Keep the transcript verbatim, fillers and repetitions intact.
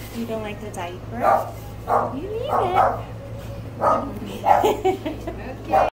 You don't like the diaper? You need it. Okay.